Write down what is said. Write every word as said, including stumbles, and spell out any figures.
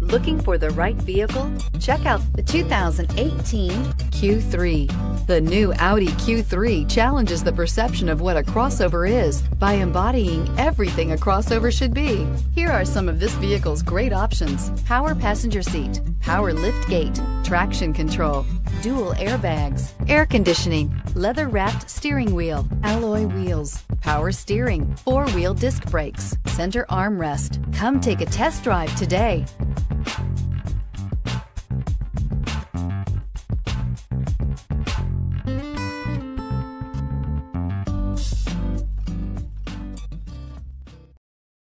Looking for the right vehicle? Check out the two thousand eighteen Q three. The new Audi Q three challenges the perception of what a crossover is by embodying everything a crossover should be. Here are some of this vehicle's great options: power passenger seat, power lift gate, traction control, dual airbags, air conditioning, leather-wrapped steering wheel, alloy wheels, power steering, four-wheel disc brakes, center armrest. Come take a test drive today.